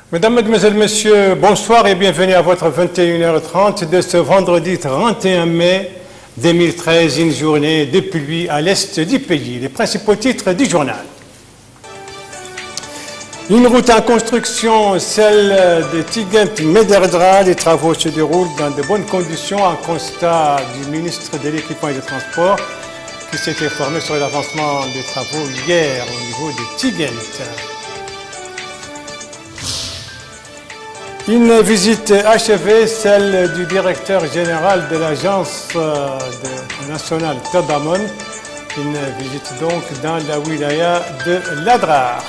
Mesdames, Mesdemoiselles, Messieurs, bonsoir et bienvenue à votre 21h30 de ce vendredi 31 mai 2013, une journée de pluie à l'est du pays. Les principaux titres du journal. Une route en construction, celle de Tigent-Mederdra. Les travaux se déroulent dans de bonnes conditions, un constat du ministre de l'Équipement et des Transports qui s'est informé sur l'avancement des travaux hier au niveau de Tigent. Une visite achevée, celle du directeur général de l'agence nationale Tadamon. Une visite donc dans la wilaya de l'Adrar.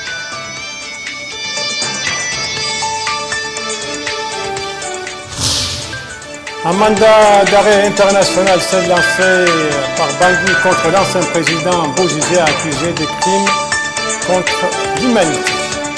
Un mandat d'arrêt international s'est lancé par Bangui contre l'ancien président Bozizé accusé de crimes contre l'humanité.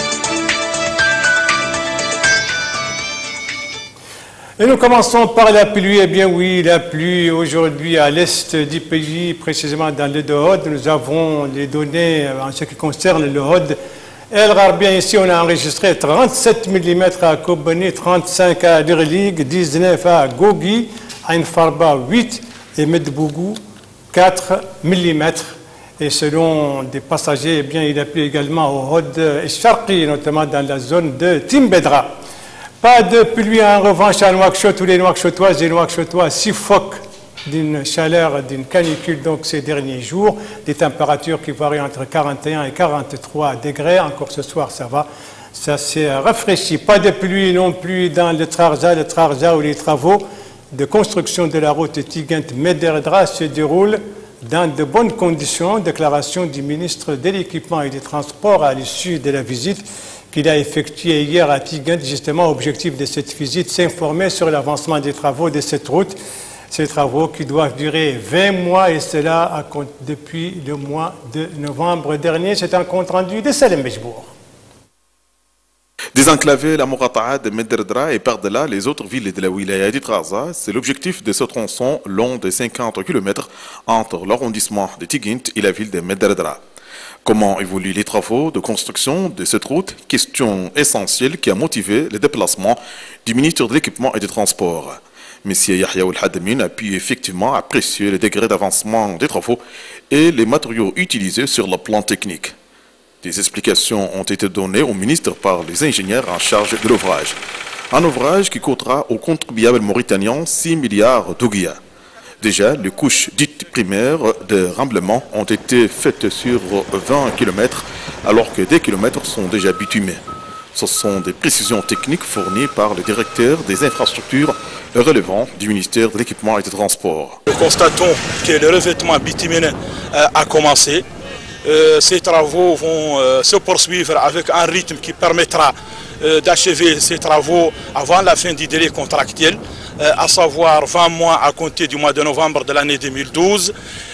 Et nous commençons par la pluie. Eh bien oui, la pluie aujourd'hui à l'est du pays, précisément dans le Dohod. Nous avons les données en ce qui concerne le Hod. El Rarbia, ici, on a enregistré 37 mm à Kobani, 35 à Dirlig, 19 à Gogi, Ain Farba 8 et Medbougou 4 mm. Et selon des passagers, eh bien, il a plu également au Hod et Sharqi, notamment dans la zone de Timbedra. Pas de pluie en revanche à Nouakchott, où les Nouakchottoises et Nouakchottois suffoquent d'une chaleur, d'une canicule donc ces derniers jours, des températures qui varient entre 41 et 43 degrés. Encore ce soir, ça va, ça s'est rafraîchi. Pas de pluie non plus dans le Trarza où les travaux de construction de la route Tigent-Mederdra se déroulent dans de bonnes conditions. Déclaration du ministre de l'Équipement et des Transports à l'issue de la visite qu'il a effectuée hier à Tigent. Justement, objectif de cette visite, s'informer sur l'avancement des travaux de cette route. Ces travaux qui doivent durer 20 mois et cela depuis le mois de novembre dernier. C'est un compte rendu de Salem Bejbour. Désenclaver la Mourata'a de Mederdra et par-delà les autres villes de la wilaya du Trarza, c'est l'objectif de ce tronçon long de 50 km entre l'arrondissement de Tigent et la ville de Mederdra. Comment évoluent les travaux de construction de cette route? Question essentielle qui a motivé le déplacement du ministre de l'Équipement et des Transports. M. Yahya Oul-Hadamin a pu effectivement apprécier le degré d'avancement des travaux et les matériaux utilisés sur le plan technique. Des explications ont été données au ministre par les ingénieurs en charge de l'ouvrage. Un ouvrage qui coûtera aux contribuables mauritaniens 6 milliards d'ouguiya. Déjà, les couches dites primaires de remblaiement ont été faites sur 20 km, alors que des kilomètres sont déjà bitumés. Ce sont des précisions techniques fournies par le directeur des infrastructures relevant du ministère de l'Équipement et des Transports. Nous constatons que le revêtement bitumineux a commencé. Ces travaux vont se poursuivre avec un rythme qui permettra d'achever ces travaux avant la fin du délai contractuel, à savoir 20 mois à compter du mois de novembre de l'année 2012.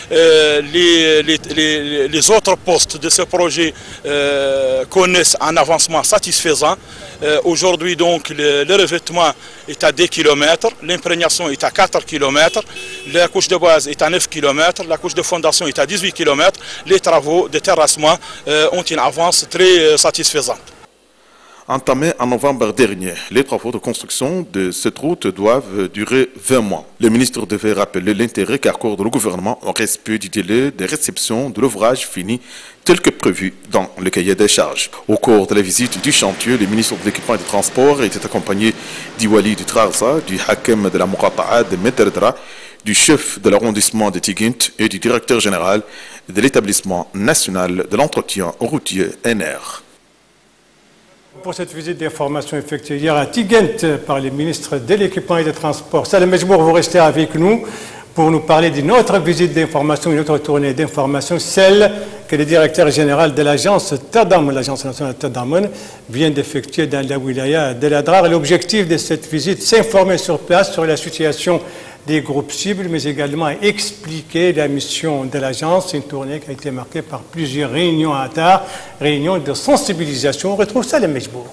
Les autres postes de ce projet connaissent un avancement satisfaisant. Aujourd'hui, donc, le revêtement est à 2 km, l'imprégnation est à 4 km, la couche de base est à 9 km, la couche de fondation est à 18 km. Les travaux de terrassement ont une avance très satisfaisante. Entamés en novembre dernier, les travaux de construction de cette route doivent durer 20 mois. Le ministre devait rappeler l'intérêt qu'accorde le gouvernement au respect du délai de réception de l'ouvrage fini tel que prévu dans le cahier des charges. Au cours de la visite du chantier, le ministre de l'Équipement et des Transports était accompagné du Wali du Trarza, du Hakem de la Mourata'a de Mederdra, du chef de l'arrondissement de Tigent et du directeur général de l'établissement national de l'entretien routier NR. Pour cette visite d'information effectuée hier à Tigent par les ministres de l'Équipement et des Transports. Salem Bejbour, vous restez avec nous pour nous parler d'une autre visite d'information, une autre tournée d'information, celle que le directeur général de l'agence Tadamon, l'agence nationale Tadamon, vient d'effectuer dans la wilaya de l'Adrar. L'objectif de cette visite, s'informer sur place sur la situation des groupes cibles, mais également expliquer la mission de l'agence. Une tournée qui a été marquée par plusieurs réunions à Adar, réunions de sensibilisation. On retrouve ça à Mejbour.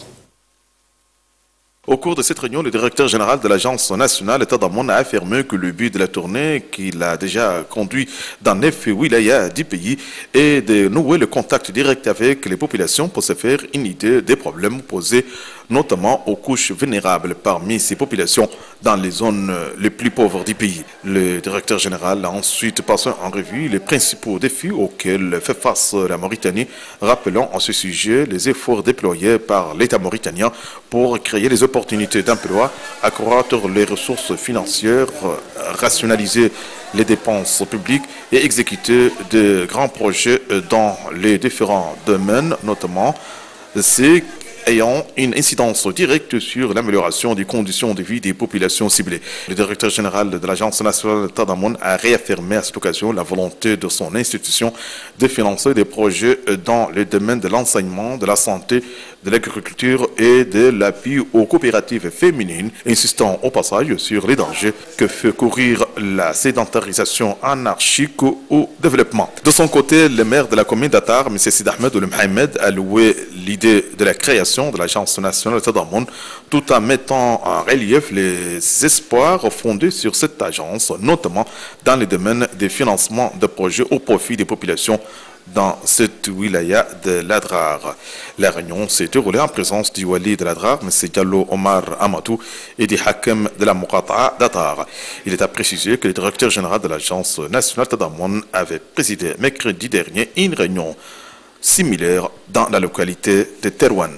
Au cours de cette réunion, le directeur général de l'agence nationale Tadamon a affirmé que le but de la tournée qu'il a déjà conduit dans 9 wilayas du pays est de nouer le contact direct avec les populations pour se faire une idée des problèmes posés notamment aux couches vulnérables parmi ces populations dans les zones les plus pauvres du pays. Le directeur général a ensuite passé en revue les principaux défis auxquels fait face la Mauritanie, rappelant à ce sujet les efforts déployés par l'État mauritanien pour créer les opportunités d'emploi, accroître les ressources financières, rationaliser les dépenses publiques et exécuter de grands projets dans les différents domaines, notamment ces ayant une incidence directe sur l'amélioration des conditions de vie des populations ciblées. Le directeur général de l'Agence nationale de Tadamon a réaffirmé à cette occasion la volonté de son institution de financer des projets dans les domaines de l'enseignement, de la santé, de l'agriculture et de l'appui aux coopératives féminines, insistant au passage sur les dangers que fait courir la sédentarisation anarchique au développement. De son côté, le maire de la commune d'Atar, M. Sid Ahmed Oul Mohamed, a loué l'idée de la création de l'Agence nationale de Tadamon, tout en mettant en relief les espoirs fondés sur cette agence, notamment dans les domaines des financements de projets au profit des populations dans cette wilaya de l'Adrar. La réunion s'est déroulée en présence du wali de l'Adrar, M. Diallo Omar Amatou, et du hakim de la Muqata'a d'Atar. Il est à préciser que le directeur général de l'Agence nationale de Tadamon avait présidé mercredi dernier une réunion similaire dans la localité de Terouane.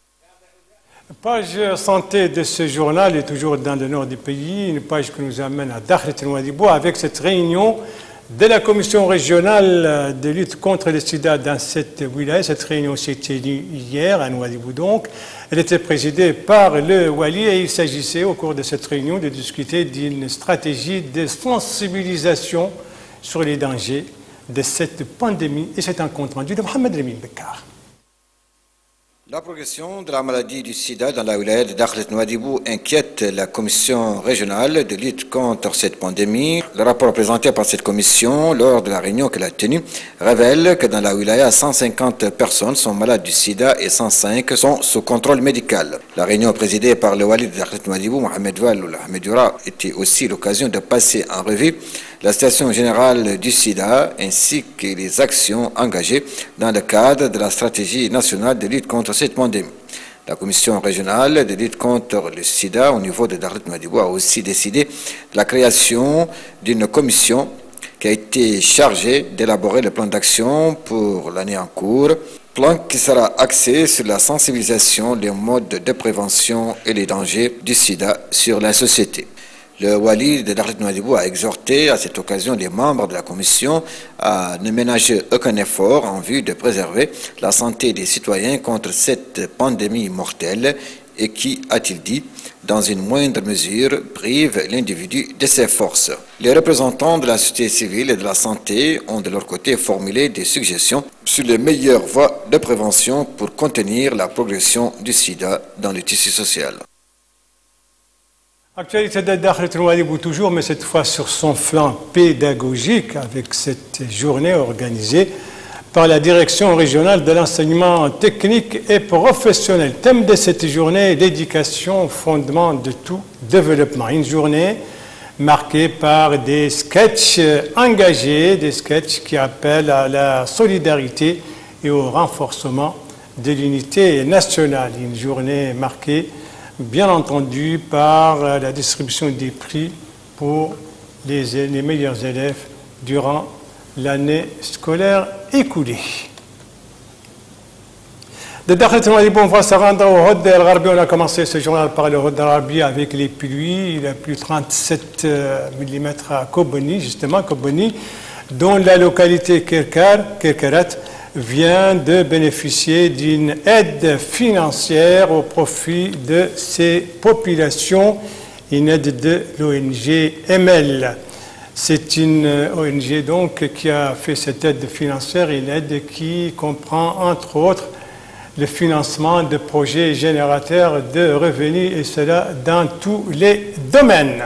Page santé de ce journal est toujours dans le nord du pays, une page qui nous amène à Dakhlet Nouadhibou avec cette réunion de la commission régionale de lutte contre le sida dans cette wilaya. Cette réunion s'est tenue hier à Nouadhibou donc. Elle était présidée par le wali et il s'agissait au cours de cette réunion de discuter d'une stratégie de sensibilisation sur les dangers de cette pandémie et c'est un compte rendu de Mohamed Lamine Bekar. La progression de la maladie du sida dans la wilaya de Dakhlet Nouadhibou inquiète la commission régionale de lutte contre cette pandémie. Le rapport présenté par cette commission lors de la réunion qu'elle a tenue révèle que dans la wilaya, 150 personnes sont malades du sida et 105 sont sous contrôle médical. La réunion présidée par le wali de Dakhlet Nouadhibou, Mohamed Val ou Ahmed Youra, était aussi l'occasion de passer en revue la situation générale du sida ainsi que les actions engagées dans le cadre de la stratégie nationale de lutte contre cette pandémie. La commission régionale de lutte contre le sida au niveau de Dakhlet Nouadhibou a aussi décidé de la création d'une commission qui a été chargée d'élaborer le plan d'action pour l'année en cours, plan qui sera axé sur la sensibilisation, les modes de prévention et les dangers du sida sur la société. Le wali de Dakhlet Nouadhibou a exhorté à cette occasion les membres de la commission à ne ménager aucun effort en vue de préserver la santé des citoyens contre cette pandémie mortelle et qui, a-t-il dit, dans une moindre mesure, prive l'individu de ses forces. Les représentants de la société civile et de la santé ont de leur côté formulé des suggestions sur les meilleures voies de prévention pour contenir la progression du sida dans le tissu social. Actualité de Dakhlet Nouadhibou toujours, mais cette fois sur son flanc pédagogique avec cette journée organisée par la direction régionale de l'enseignement technique et professionnel. Thème de cette journée, l'éducation au fondement de tout développement. Une journée marquée par des sketchs engagés, des sketchs qui appellent à la solidarité et au renforcement de l'unité nationale. Une journée marquée bien entendu par la distribution des prix pour les meilleurs élèves durant l'année scolaire écoulée. De Dakhlet Nouadhibou, on va se rendre au Hod El Gharbi. On a commencé ce journal par le Hod El Gharbi avec les pluies. Il a plu 37 mm à Kobani, justement, Kobani, dont la localité Kerkarat vient de bénéficier d'une aide financière au profit de ces populations, une aide de l'ONG ML. C'est une ONG donc qui a fait cette aide financière, une aide qui comprend entre autres le financement de projets générateurs de revenus et cela dans tous les domaines.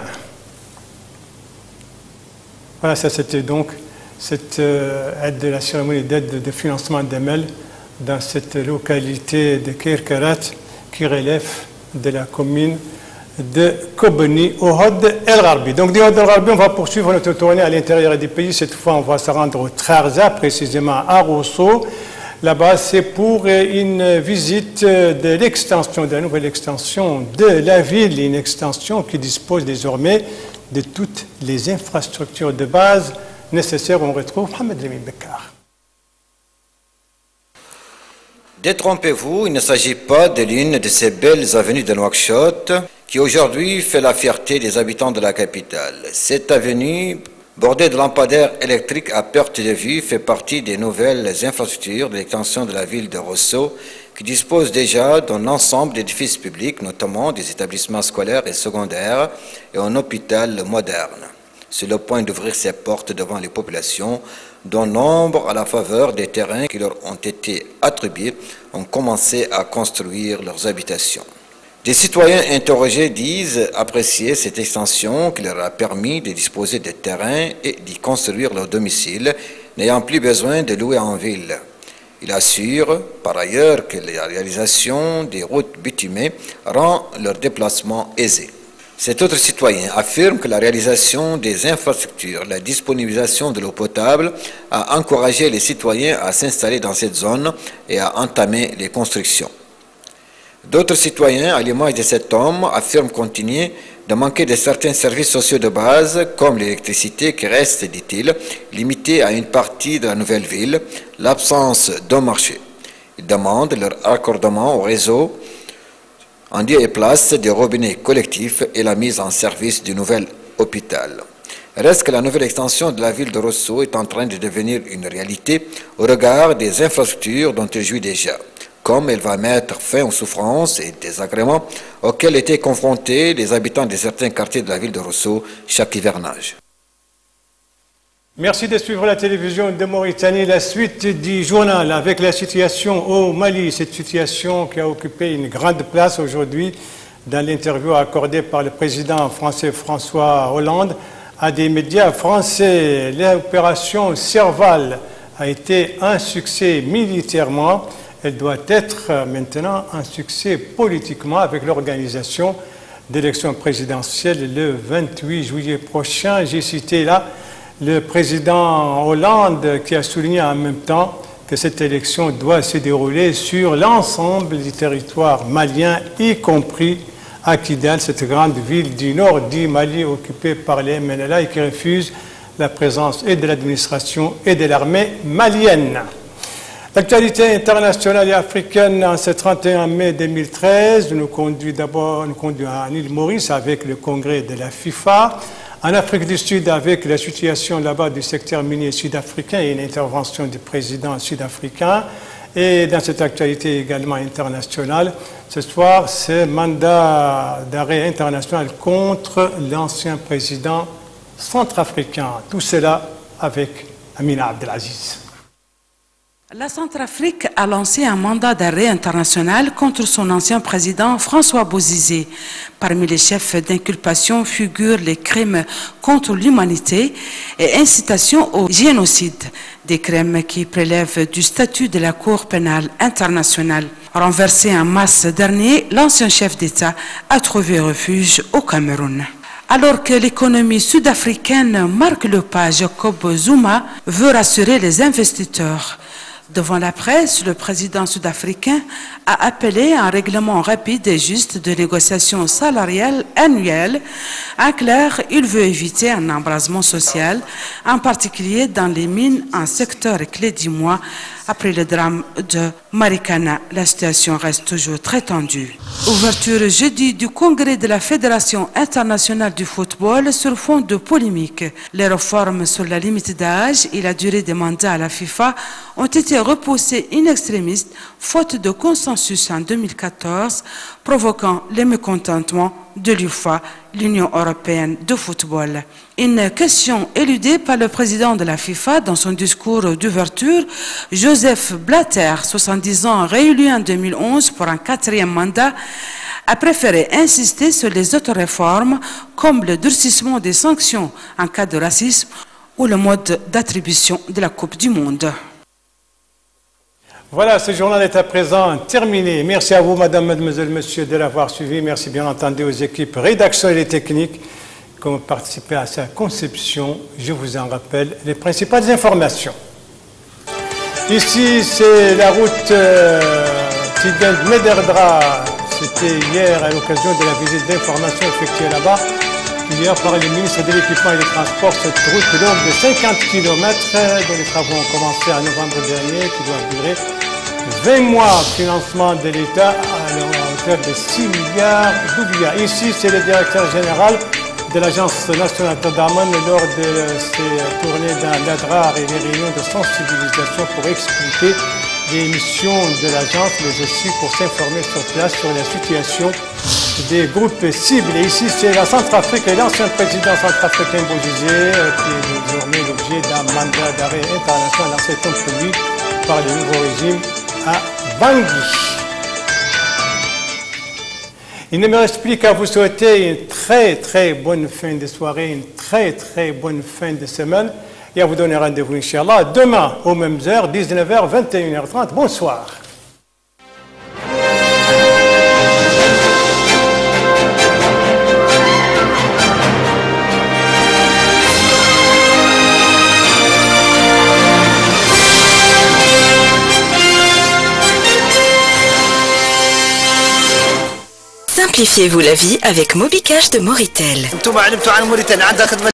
Voilà, ça c'était donc cette aide de la cérémonie d'aide de financement d'ML dans cette localité de Kerkarat qui relève de la commune de Kobani au Hod El Gharbi. Donc du Hod El Gharbi, on va poursuivre notre tournée à l'intérieur du pays. Cette fois, on va se rendre au Trarza, précisément à Rosso. là-bas, c'est pour une visite de l'extension, de la nouvelle extension de la ville, une extension qui dispose désormais de toutes les infrastructures de base nécessaires. On retrouve Mohamed Lamine Bekkar. Détrompez-vous, il ne s'agit pas de l'une de ces belles avenues de Nouakchott qui aujourd'hui fait la fierté des habitants de la capitale. Cette avenue, bordée de lampadaires électriques à perte de vue, fait partie des nouvelles infrastructures de l'extension de la ville de Rosso, qui dispose déjà d'un ensemble d'édifices publics, notamment des établissements scolaires et secondaires, et un hôpital moderne. C'est le point d'ouvrir ses portes devant les populations, dont nombre, à la faveur des terrains qui leur ont été attribués, ont commencé à construire leurs habitations. Des citoyens interrogés disent apprécier cette extension qui leur a permis de disposer de terrains et d'y construire leur domicile, n'ayant plus besoin de louer en ville. Il assure par ailleurs que la réalisation des routes bitumées rend leur déplacement aisé. Cet autre citoyen affirme que la réalisation des infrastructures, la disponibilisation de l'eau potable a encouragé les citoyens à s'installer dans cette zone et à entamer les constructions. D'autres citoyens, à l'image de cet homme, affirment continuer de manquer de certains services sociaux de base, comme l'électricité qui reste, dit-il, limitée à une partie de la nouvelle ville, l'absence d'un marché. Ils demandent leur raccordement au réseau en lieu et place des robinets collectifs et la mise en service du nouvel hôpital. Reste que la nouvelle extension de la ville de Rosso est en train de devenir une réalité au regard des infrastructures dont elle jouit déjà, comme elle va mettre fin aux souffrances et désagréments auxquels étaient confrontés les habitants de certains quartiers de la ville de Rosso chaque hivernage. Merci de suivre la télévision de Mauritanie. La suite du journal avec la situation au Mali, cette situation qui a occupé une grande place aujourd'hui dans l'interview accordée par le président français François Hollande à des médias français. L'opération Serval a été un succès militairement. Elle doit être maintenant un succès politiquement avec l'organisation d'élections présidentielles le 28 juillet prochain. J'ai cité là le président Hollande qui a souligné en même temps que cette élection doit se dérouler sur l'ensemble du territoire malien, y compris à Kidal, cette grande ville du nord du Mali occupée par les MNLA et qui refuse la présence et de l'administration et de l'armée malienne. L'actualité internationale et africaine en ce 31 mai 2013 nous conduit à l'île Maurice avec le congrès de la FIFA. En Afrique du Sud, avec la situation là-bas du secteur minier sud-africain et une intervention du président sud-africain. Et dans cette actualité également internationale, ce soir, c'est mandat d'arrêt international contre l'ancien président centrafricain. Tout cela avec Amina Abdelaziz. La Centrafrique a lancé un mandat d'arrêt international contre son ancien président François Bozizé. Parmi les chefs d'inculpation figurent les crimes contre l'humanité et incitation au génocide, des crimes qui prélèvent du statut de la Cour pénale internationale. Renversé en mars dernier, l'ancien chef d'État a trouvé refuge au Cameroun. Alors que l'économie sud-africaine marque le pas, Jacob Zuma veut rassurer les investisseurs. Devant la presse, le président sud-africain a appelé à un règlement rapide et juste de négociations salariales annuelles. En clair, il veut éviter un embrasement social, en particulier dans les mines, un secteur clé du mois. Après le drame de Marikana, la situation reste toujours très tendue. Ouverture jeudi du congrès de la Fédération internationale du football sur fond de polémique. Les réformes sur la limite d'âge et la durée des mandats à la FIFA ont été repoussées in extremis, faute de consensus en 2014, provoquant les mécontentements de l'UEFA, l'Union européenne de football. Une question éludée par le président de la FIFA dans son discours d'ouverture, Joseph Blatter, 70 ans, réélu en 2011 pour un 4e mandat, a préféré insister sur les autres réformes comme le durcissement des sanctions en cas de racisme ou le mode d'attribution de la Coupe du Monde. Voilà, ce journal est à présent terminé. Merci à vous, madame, mademoiselle, monsieur, de l'avoir suivi. Merci bien entendu aux équipes rédactionnelles et techniques qui ont participé à sa conception. Je vous en rappelle les principales informations. Ici, c'est la route Tigant Mederdra. C'était hier à l'occasion de la visite d'information effectuée là-bas. Hier par le ministre de l'Équipement et des Transports, cette route longue de 50 km dont les travaux ont commencé en novembre dernier, qui doit durer 20 mois. Financement de l'État à hauteur de 6 milliards d'oubliats. Ici, c'est le directeur général de l'Agence nationale d'Andaman lors de ses tournées dans l'Adrar et les réunions de sensibilisation pour expliquer les missions de l'agence, mais aussi pour s'informer sur place sur la situation des groupes cibles. Et ici, c'est la Centrafrique et l'ancien président centrafricain Bozizé qui est désormais l'objet d'un mandat d'arrêt international lancé contre lui par le nouveau régime à Bangui. Il ne me reste plus qu'à vous souhaiter une très bonne fin de soirée, une très bonne fin de semaine et à vous donner rendez-vous, Inch'Allah, demain aux mêmes heures, 19h, 21h30. Bonsoir. Simplifiez-vous la vie avec Mobicash de Moritel.